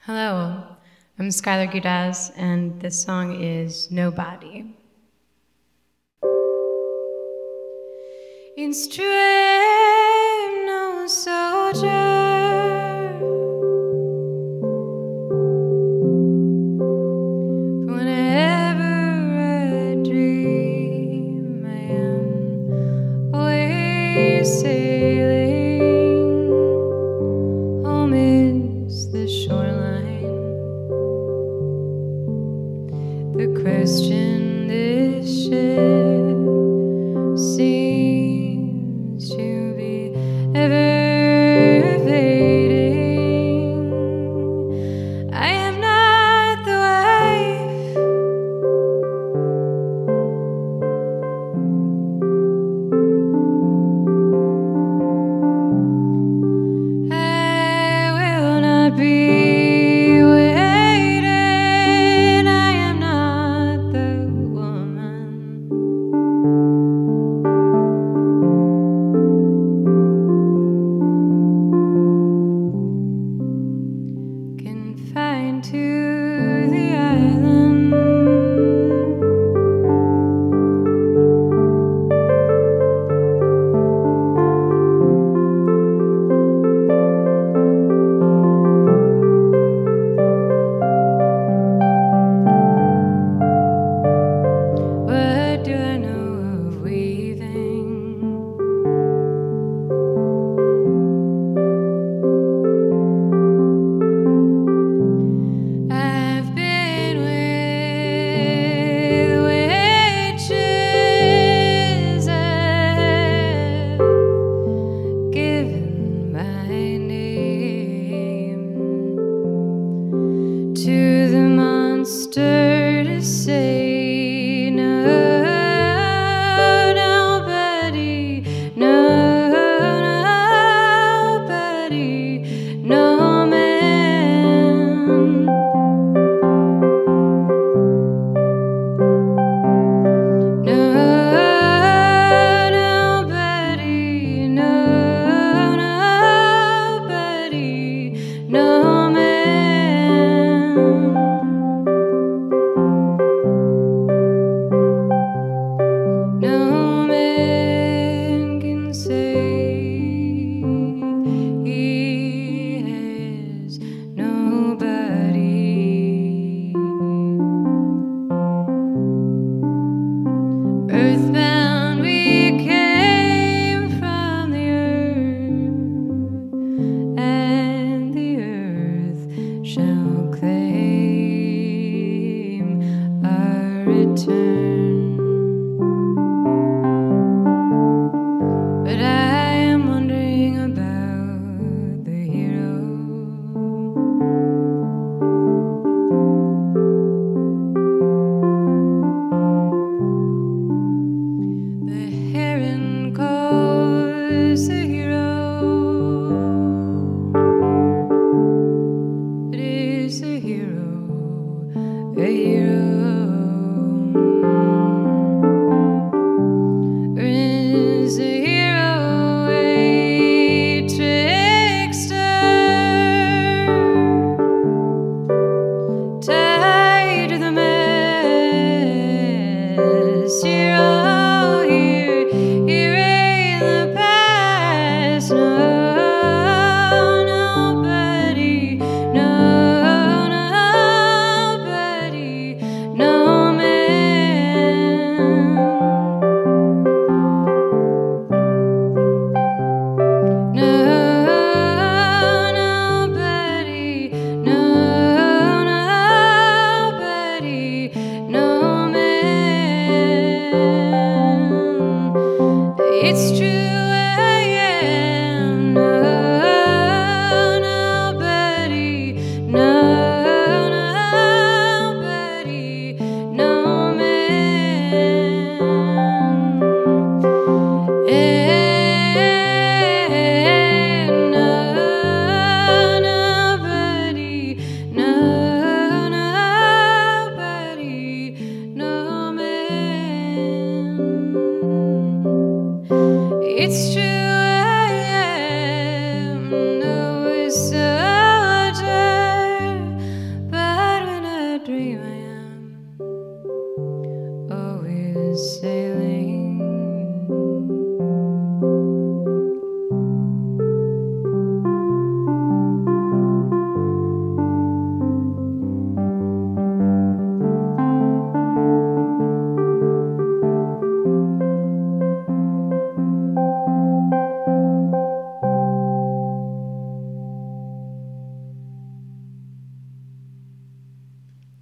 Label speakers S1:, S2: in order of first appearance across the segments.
S1: Hello, I'm Skylar Gudasz, and this song is Nobody. It's true, I'm no soldier, but whenever I dream, I am always sailing. Home is the shoreline. The question this ship seems to be ever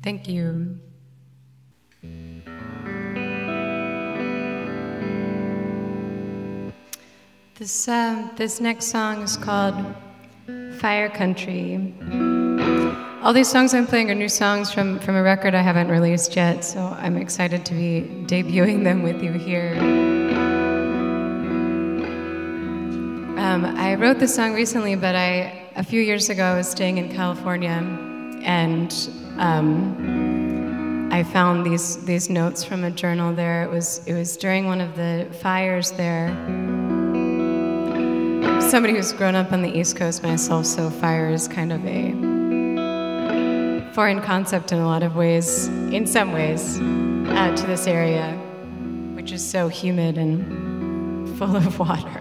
S1: Thank you. This next song is called Fire Country. All these songs I'm playing are new songs from a record I haven't released yet, so I'm excited to be debuting them with you here. I wrote this song recently, but a few years ago I was staying in California, and I found these notes from a journal there. It was during one of the fires there. Somebody who's grown up on the East Coast myself, so fire is kind of a foreign concept in a lot of ways, in some ways, to this area, which is so humid and full of water.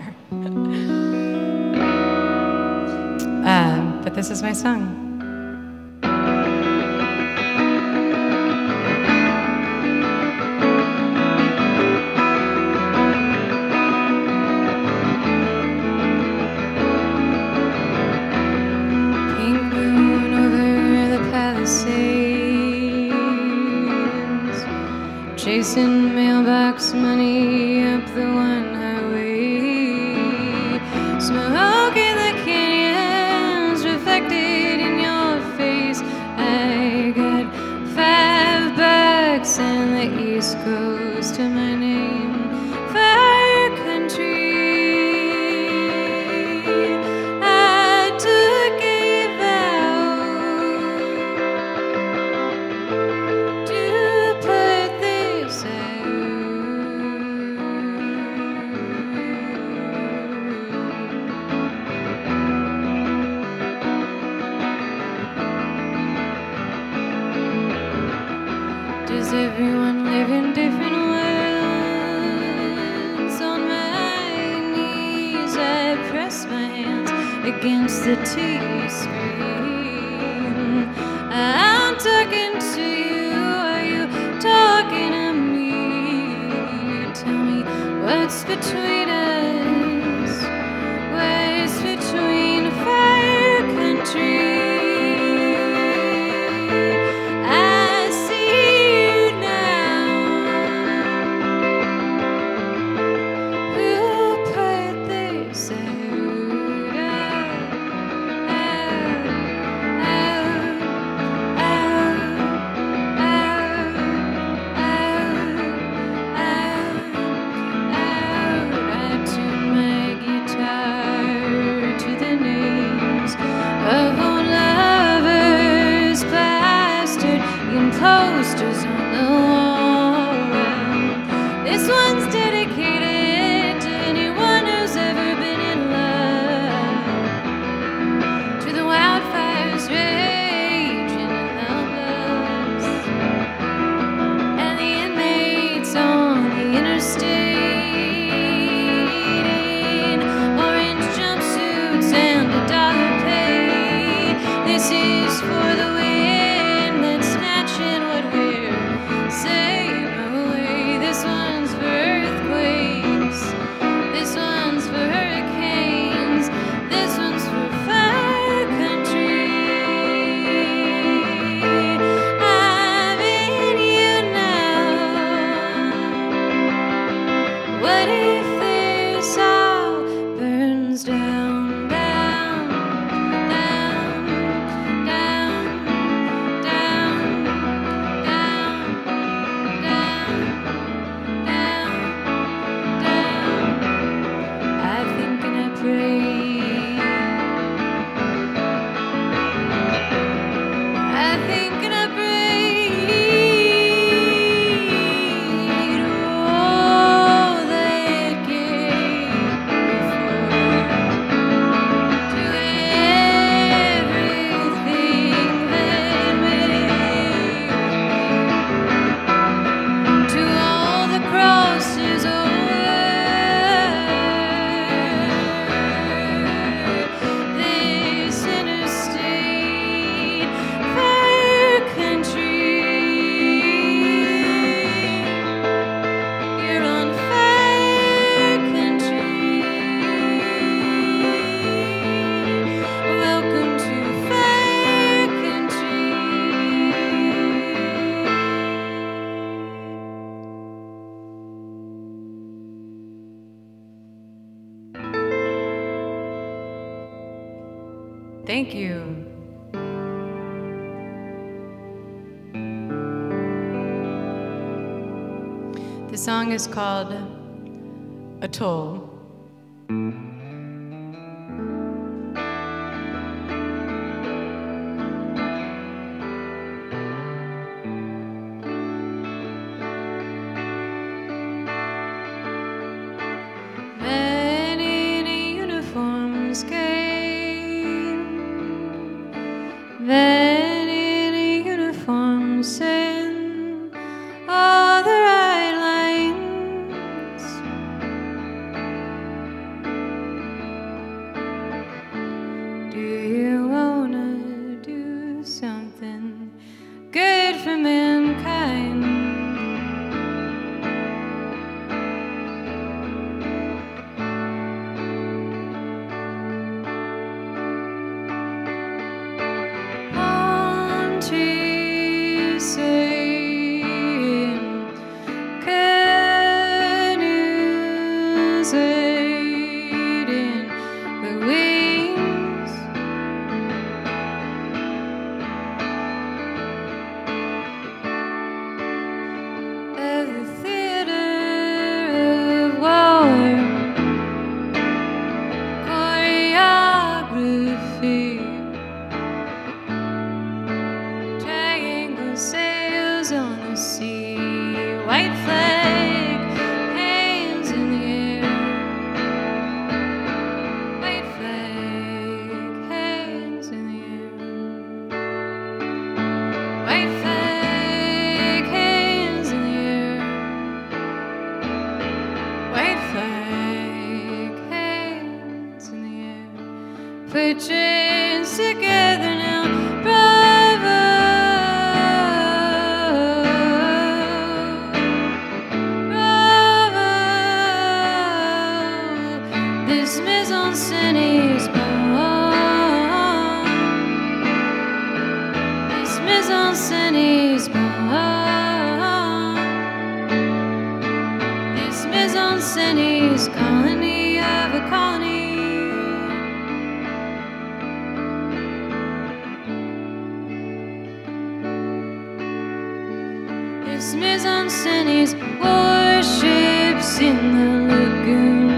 S1: But this is my song. Chasing mailbox money up the one highway, smoke in the canyons reflected in your face. I got $5 and the East Coast to my name. Fire country. I took a vow to put this out. Does everyone live in different worlds? On my knees I press my hands against the TV screen. I'm talking to you, are you talking to me? Tell me what's between us, what's between fire country. I see you now. Who put this out? I tune my guitar to the names of old lovers plastered in posters on the wall. This one's dedicated to anyone who's ever been in love, to the wildfires raging in the bus, and the inmates on the interstate in orange jumpsuits and a dollar paid. This is for the wind that's snatching what we're saying away. This one's for earthquakes. This one's for hurricanes. This one's for fire country. I'm in you now. What if this all burns down, down, down, down, Thank you. The song is called Atoll. Men in uniforms came, men in uniforms sang all the right lines. Do you wanna do something good for mankind? Palm trees saying, canoes waiting the wings. Of the theater of war, choreography, triangle sails on the sea, white flag, hands in the air, white flag, hands in the air, white flag, hands in the air, white flag, hands in the air. Put your hands together now, bravo, bravo. This mise en scène is bon. This mise en scène is bon. This mise en scène is colony of a colony. This mise en scène is warships in the lagoon.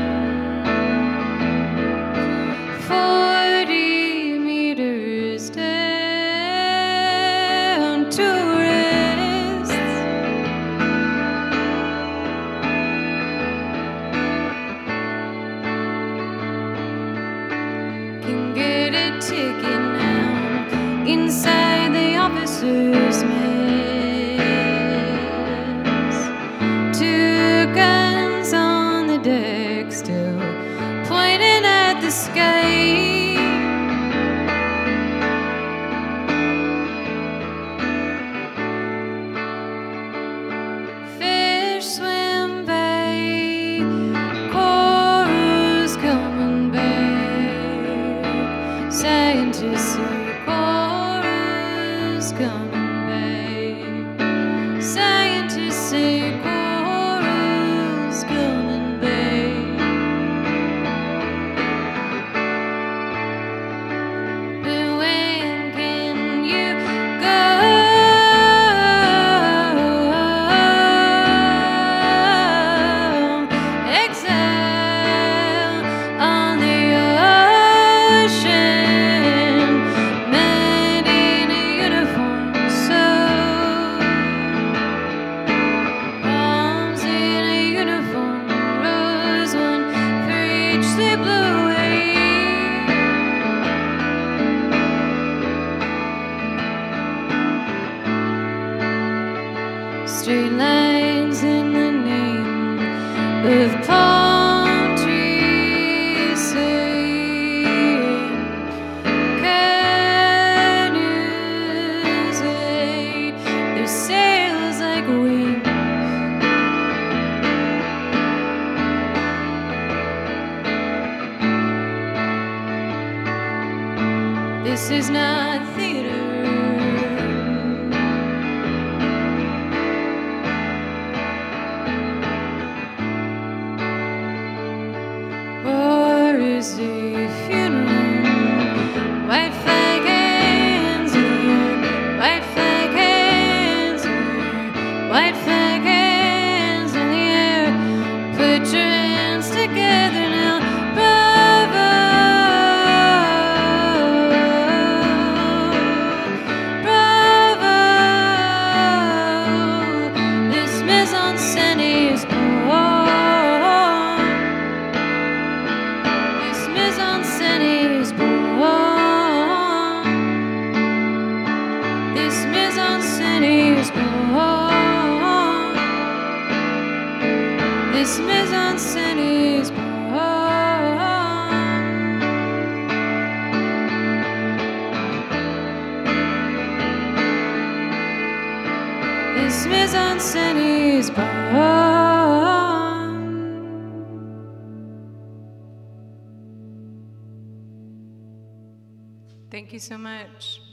S1: 40 meters down, tourists. Can get a ticket now inside the officer's mess. Two guns on the deck still pointing at the sky. Fish swim by, corals coming back. Scientists say corals coming back. Scientists say corals coming back. But when can you go? Exile on the ocean, men in a uniform, so palms in a uniform, rose one for each they blew away. Straight lines in the name of palm trees saying, canoes wait their sails like wings. This is not theater. War is a funeral, white This mise-en-scène is born. This mise-en-scène is born. Thank you so much.